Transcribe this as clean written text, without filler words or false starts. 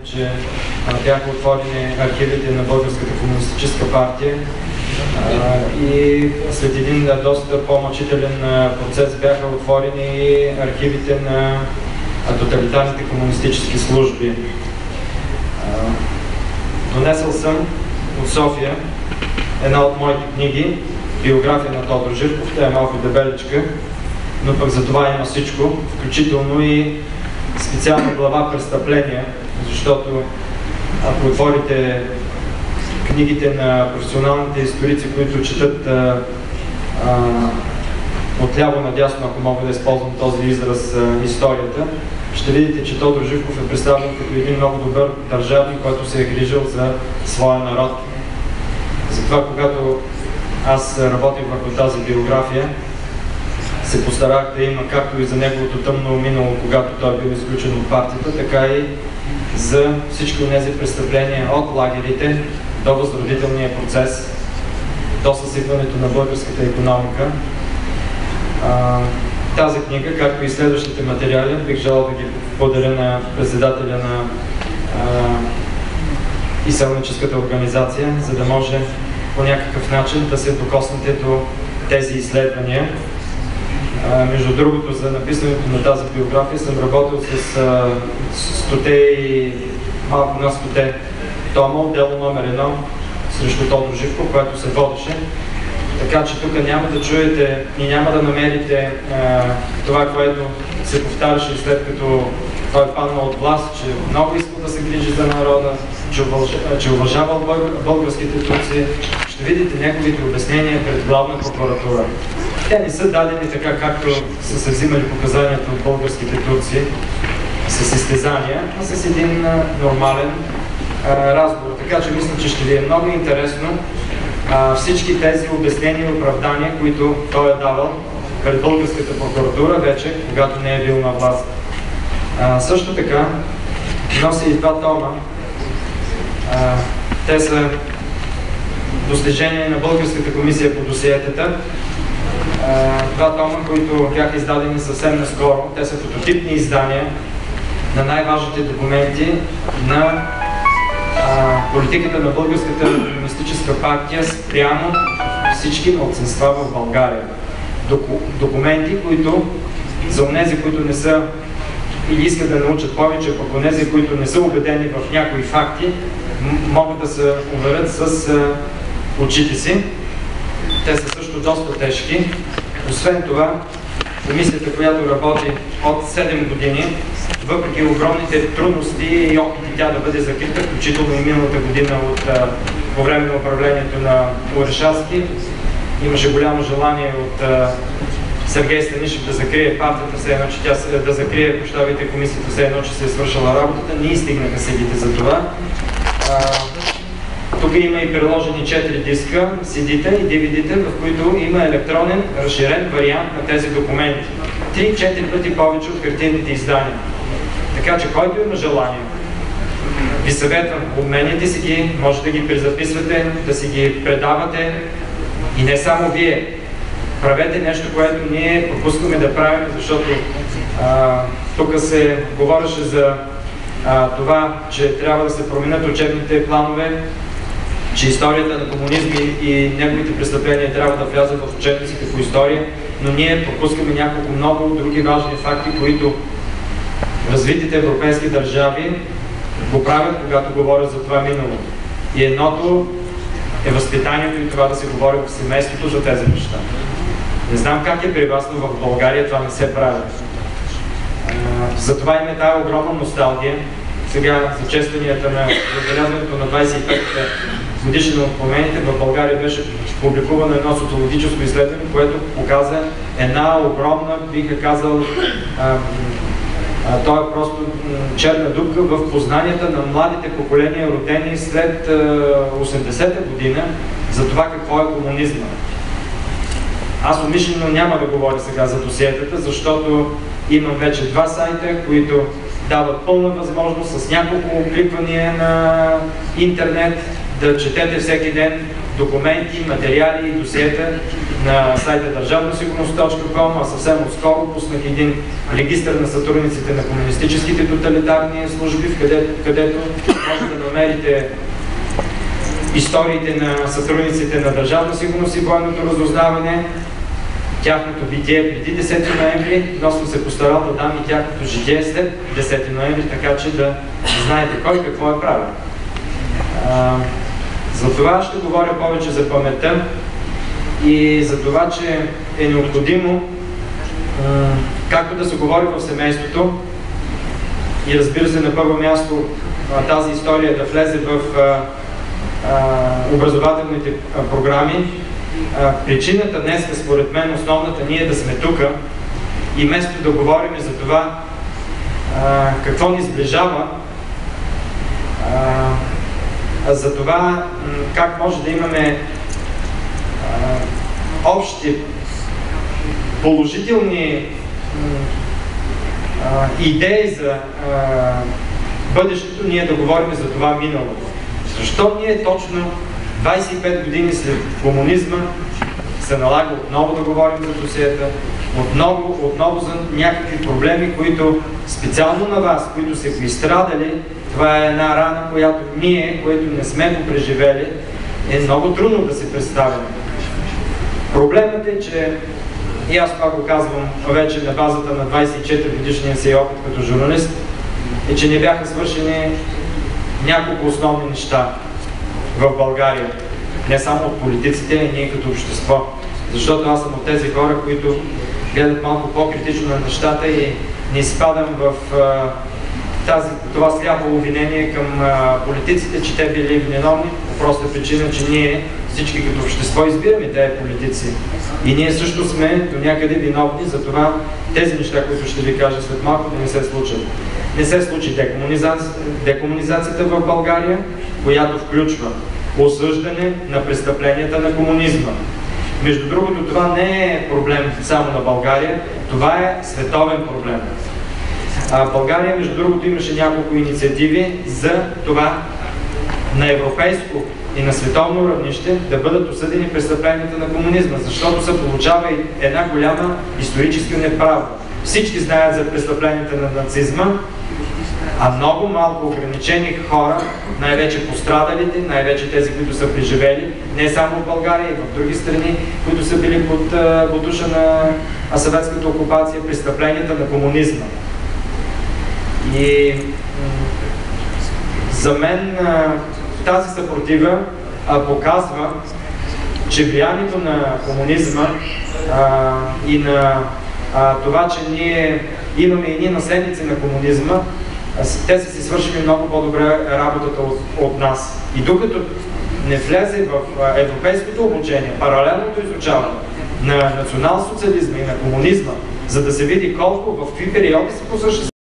че бяха отворени архивите на Българската комунистическа партия и след един доста по-мъчителен процес бяха отворени и архивите на тоталитарните комунистически служби. Донесъл съм от София една от моите книги, биография на Тодор Живков. Тя е малко дебеличка, но пък за това има всичко, включително и специална глава престъпления, защото ако отворите книгите на професионалните историци, които четат отляво надясно, ако мога да използвам този израз, историята, ще видите, че Тодор Живков е представен като един много добър държавник, който се е грижил за своя народ. Затова, когато аз работих върху тази биография, се постарах да има както и за неговото тъмно минало, когато той е бил изключен от партията, така и за всички от тези престъпления от лагерите до възродителния процес, до съсипването на българската икономика. Тази книга, както и следващите материали, бих желал да ги подаря на председателя на изселническата организация, за да може по някакъв начин да се докоснете до тези изследвания. Между другото, за написането на тази биография съм работил с малко на 100 тома, дело номер 1 срещу Тодор Живков, което се водеше. Така че тук няма да чуете и няма да намерите това, което се повтаряше след като той е паднал от власт, че много иска да се грижи за народа, че уважавал българските турци. Ще видите неговите обяснения пред главна прокуратура. Те не са дадени така, както са се взимали показанията от българските турци с изтезания, а с един нормален разговор. Така че мисля, че ще ви е много интересно всички тези обяснения и оправдания, които той е давал пред българската прокуратура вече, когато не е бил на власт. Също така носи и два тома. Те са достижения на Българската комисия по досиетата. Два тома, които бяха издадени съвсем наскоро. Те са фототипни издания на най-важните документи на политиката на Българската комунистическа партия спрямо всички малцинства в България. Документи, които за онези, които не са или искат да научат повече, пък онези, които не са убедени в някои факти, могат да се уверят с очите си. Те са също доста тежки. Освен това, комисията, която работи от 7 години, въпреки огромните трудности и опити тя да бъде закрита, включително и миналата година по време на управлението на Орешарски, имаше голямо желание от Сергей Станишев да закрие партията, все едно, че тя да закрие комисията, все едно, че се е свършила работата. Не стигнаха силите за това. Тук има и приложени 4 диска, CD-та и DVD-та, в които има електронен, разширен вариант на тези документи. 3-4 пъти повече от хартиените издания. Така че, който има желание, ви съветвам, обменяйте си ги, може да ги презаписвате, да си ги предавате и не само вие. Правете нещо, което ние пропускаме да правим, защото тук се говореше за това, че трябва да се променят учебните планове, че историята на комунизма и неговите престъпления трябва да влязат в учебниците по история, но ние пропускаме няколко много други важни факти, които развитите европейски държави го правят, когато говорят за това минало. И едното е възпитанието и това да се говори в семейството за тези неща. Не знам как е при вас, но в България това не се прави. Затова има тази огромна носталгия. Сега за честванията на отбелязването на 25-та годишнина от промените в България беше публикувано едно социологическо изследване, което показа една огромна, биха казал, то е просто черна дупка в познанията на младите поколения, родени след 80-та година, за това какво е комунизма. Аз умишлено няма да говоря сега за досиетата, защото имам вече 2 сайта, които дават пълна възможност с няколко кликвания на интернет да четете всеки ден документи, материали и досиета на сайта държавнасигурност.com, а съвсем отскоро пуснах един регистър на сътрудниците на комунистическите тоталитарни служби, където може да намерите историите на сътрудниците на Държавна сигурност и военното разузнаване, тяхното битие преди 10 ноември, но съм се постарал да дам и тяхното житие след 10 ноември, така че да знаете кой какво е правил. За това ще говоря повече за паметта и за това, че е необходимо както да се говори в семейството и разбира се на първо място тази история да влезе в образователните програми. Причината днес, според мен, основната ние да сме тук и вместо да говорим за това какво ни сближава, за това как може да имаме общи положителни идеи за бъдещето, ние да говорим за това минало. Защо ние точно 25 години след комунизма се налага отново да говорим за досиета, отново за някакви проблеми, които специално на вас, които са го изстрадали, това е една рана, която ние, които не сме го преживели, е много трудно да се представим. Проблемът е, че и аз това го казвам вече на базата на 24 годишния си опит като журналист, е, че не бяха свършени няколко основни неща в България. Не само от политиците, и ние като общество. Защото аз съм от тези хора, които гледат малко по-критично на нещата и не изпадам в това сляпо обвинение към политиците, че те били виновни, по проста причина, че ние всички като общество избираме тези политици. И ние също сме до някъде виновни за това тези неща, които ще ви кажа след малко, да не се случат. Не се случи декомунизацията в България, която включва осъждане на престъпленията на комунизма. Между другото, това не е проблем само на България, това е световен проблем. В България, между другото, имаше няколко инициативи за това на европейско и на световно равнище да бъдат осъдени престъпленията на комунизма, защото се получава и една голяма историческа неправда. Всички знаят за престъпленията на нацизма, а много малко ограничени хора, най-вече пострадалите, най-вече тези, които са преживели, не само в България, и в други страни, които са били под душа на съветската окупация, престъпленията на комунизма. И за мен тази съпротива показва, че влиянието на комунизма и на това, че ние имаме едни наследници на комунизма, те са си свършили много по-добре работата от нас. И докато не влезе в европейското обучение, паралелното изучаване на национал-социализма и на комунизма, за да се види колко, в какви периоди се посъществува